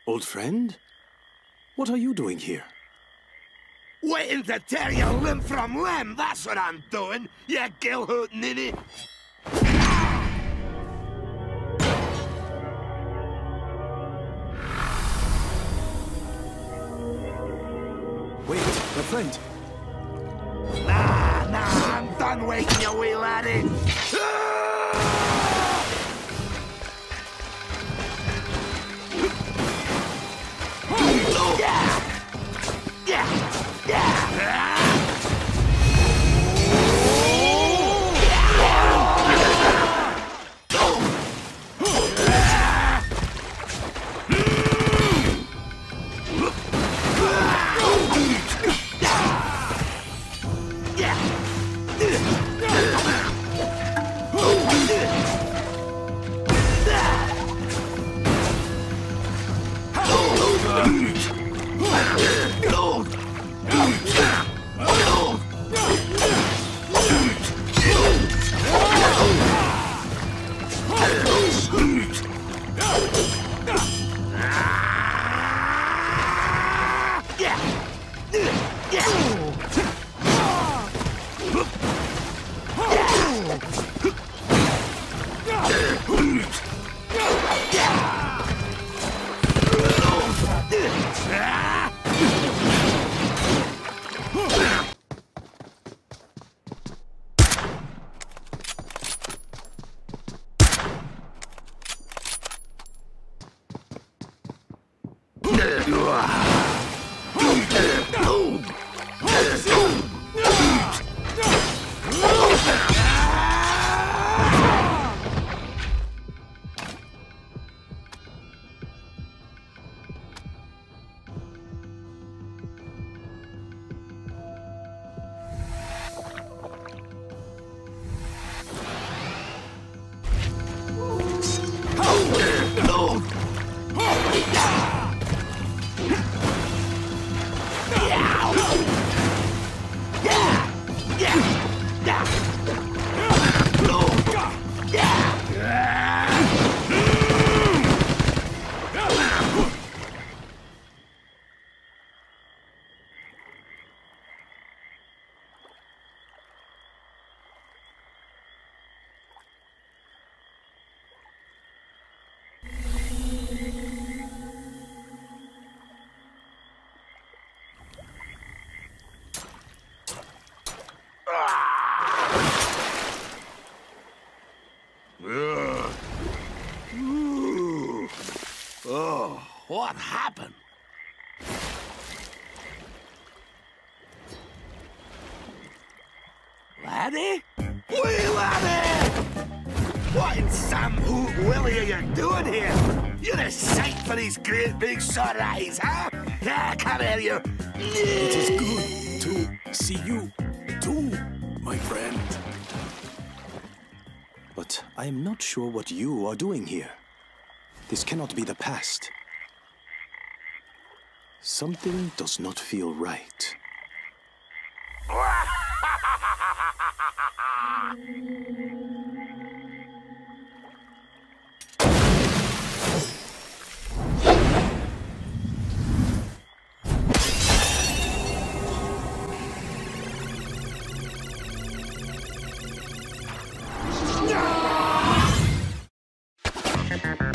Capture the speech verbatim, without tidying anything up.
Old friend? What are you doing here? Waiting to tear you limb from limb, that's what I'm doing, you gill-hoot ninny. Wait, my friend. Nah, nah, I'm done waiting, you wee laddie. Yeah! Yeah! Yeah! Oh, what happened? Laddie? Wee laddie! What in Sam Hoot Willie are you doing here? You're a sight for these great big sore eyes, huh? Yeah, come here, you. It is good to see you too, my friend. But I am not sure what you are doing here. This cannot be the past. Something does not feel right. No!